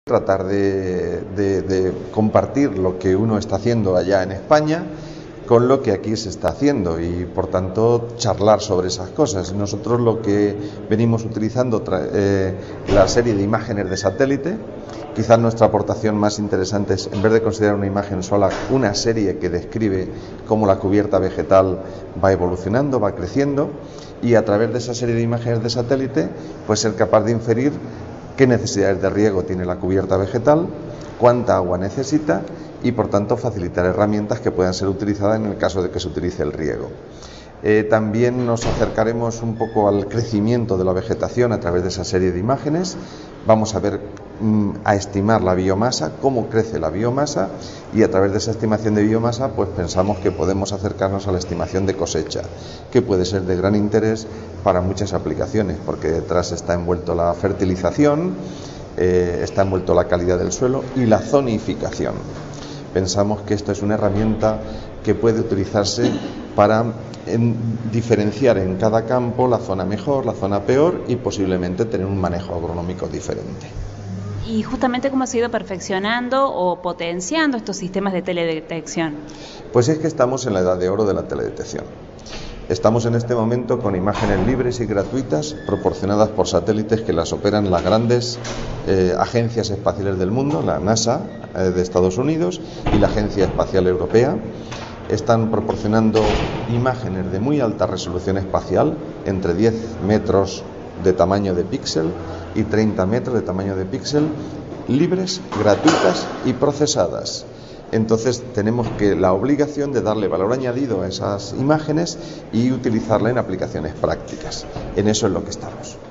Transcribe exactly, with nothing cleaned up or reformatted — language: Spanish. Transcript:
tratar de, de, de compartir lo que uno está haciendo allá en España con lo que aquí se está haciendo y por tanto charlar sobre esas cosas. Nosotros lo que venimos utilizando eh, la serie de imágenes de satélite. Quizás nuestra aportación más interesante es, en vez de considerar una imagen sola, una serie que describe cómo la cubierta vegetal va evolucionando, va creciendo, y a través de esa serie de imágenes de satélite pues ser capaz de inferir qué necesidades de riego tiene la cubierta vegetal, cuánta agua necesita y por tanto facilitar herramientas que puedan ser utilizadas en el caso de que se utilice el riego. Eh, también nos acercaremos un poco al crecimiento de la vegetación a través de esa serie de imágenes. Vamos a ver, mm, a estimar la biomasa, cómo crece la biomasa, y a través de esa estimación de biomasa pues pensamos que podemos acercarnos a la estimación de cosecha, que puede ser de gran interés para muchas aplicaciones, porque detrás está envuelto la fertilización, eh, está envuelto la calidad del suelo y la zonificación. Pensamos que esta es una herramienta que puede utilizarse para en, diferenciar en cada campo la zona mejor, la zona peor y posiblemente tener un manejo agronómico diferente. ¿Y justamente cómo se ha ido perfeccionando o potenciando estos sistemas de teledetección? Pues es que estamos en la edad de oro de la teledetección. Estamos en este momento con imágenes libres y gratuitas proporcionadas por satélites que las operan las grandes eh, agencias espaciales del mundo, la NASA eh, de Estados Unidos y la Agencia Espacial Europea. Están proporcionando imágenes de muy alta resolución espacial, entre diez metros de tamaño de píxel y treinta metros de tamaño de píxel, libres, gratuitas y procesadas. Entonces tenemos que la obligación de darle valor añadido a esas imágenes y utilizarla en aplicaciones prácticas. En eso es lo que estamos.